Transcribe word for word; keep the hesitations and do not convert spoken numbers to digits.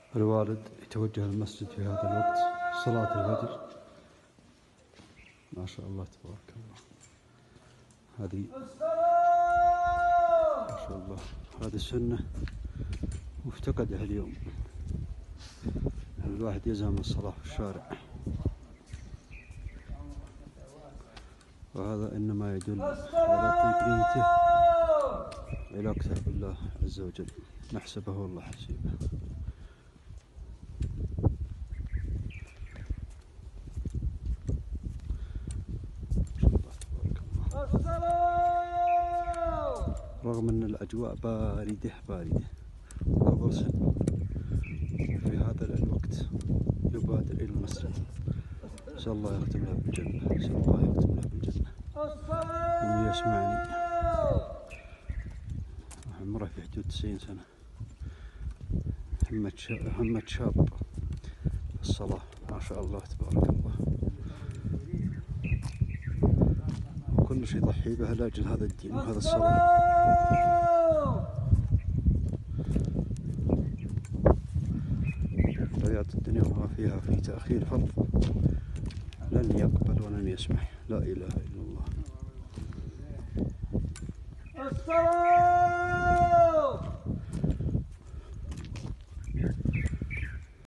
الوالد يتوجه للمسجد في هذا الوقت صلاة الفجر. ما شاء الله تبارك الله. هذه ما شاء الله هذه السنة مفتقدة اليوم، الواحد يزهم الصلاة في الشارع، وهذا إنما يدل على طيب نيته علاقته بالله عز وجل، نحسبه والله حسيبه. رغم أن الأجواء باردة باردة وقبل سن في هذا الوقت يبادر إلى المسجد. نسأل الله يختم له بالجنة، نسأل الله يختم له بالجنة. ومن يسمعني عمره في حدود تسعين سنة، همة همة شاب الصلاة ما شاء الله تبارك الله، وكل شيء يضحي به لأجل هذا الدين وهذا الصلاة. حياة الدنيا وما فيها في تأخير فرض لن يقبل ولن يسمح. لا إله إلا الله.